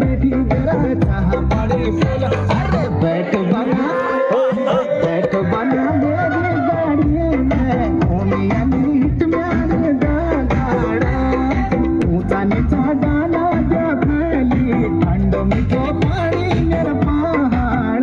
बैठी जरा चाह बड़े फूल अरे बैठ बना मेरी गाड़ी में ओनिया नीट में गाड़ा ऊंचा नीचा डाला जा खाली ठंड में तो पानी मेरा पहाड़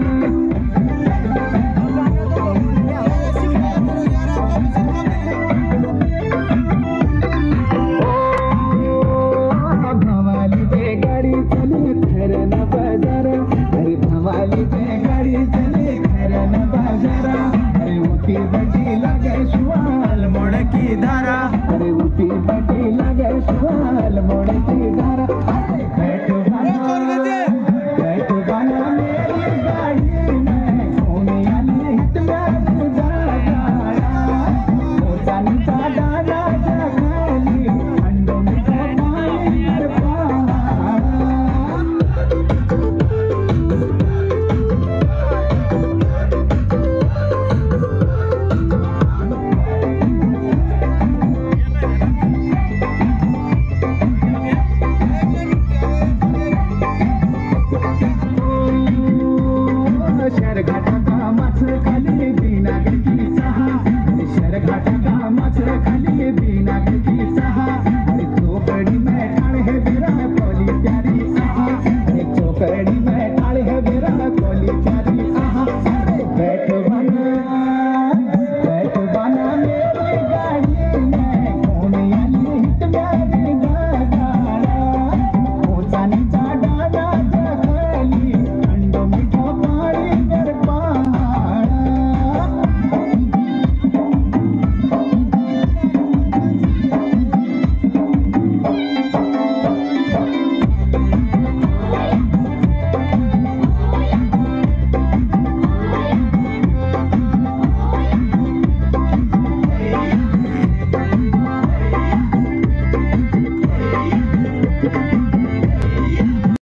भवाली पे गाड़ी चले खरन बाजार अरे भवाली पे गाड़ी चले खरन बाजार अरे उठी बटी लगे सुवाल मोड़ की धारा अरे उठी बटी लगे सुवाल मोड़ की धारा बैठ बना मेरी गाड़ी में ओनिया नीट में गाड़ा ऊंचा नीचा डाला जा खाली ठंड में तो पानी मेरे पहाड़ शहर घाटा का मछ खाली बिना की सहा शहर घाटा का मछ खाली बिना की सहा एक चौकड़ी में ठाड़ है बिरा पोली प्यारी सहा एक चौकड़ी